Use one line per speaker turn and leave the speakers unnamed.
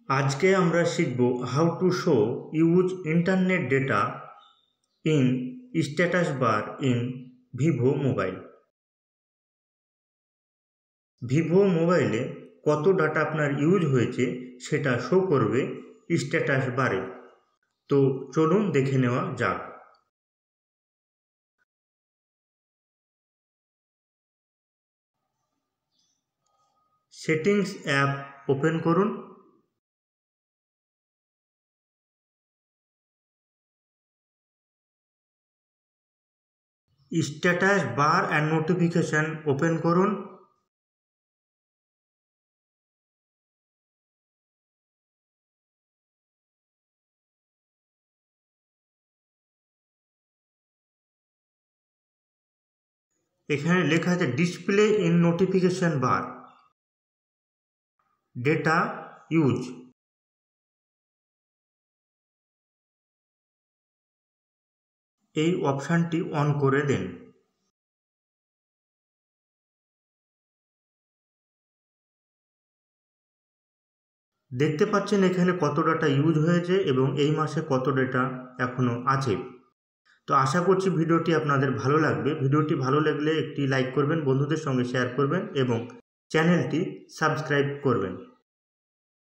आज के আমরা শিখব how to show use internet data in status bar in Vivo mobile. Vivo মোবাইলে কত ডাটা আপনার ইউজ হয়েছে সেটা শো করবে স্ট্যাটাস বারে। তো চলুন দেখে নেওয়া যাক। সেটিংস অ্যাপ ওপেন করুন। Status bar and notification open করুন। এখানে লেখা আছে display in notification bar data use. এই অপশানটি অন করে দিন। দেখতে পাচ্ছেন এখানে কত ডাটা ইউজ হয়েছে এবং এই মাসে কত ডেটা এখনো আছে। তো আশা করছি ভিডিওটি আপনাদের ভালো লাগবে। ভিডিওটি ভালো লাগলে একটি লাইক করবেন, বন্ধুদের সঙ্গে শেয়ার করবেন এবং চ্যানেলটি সাবস্ক্রাইব করবেন।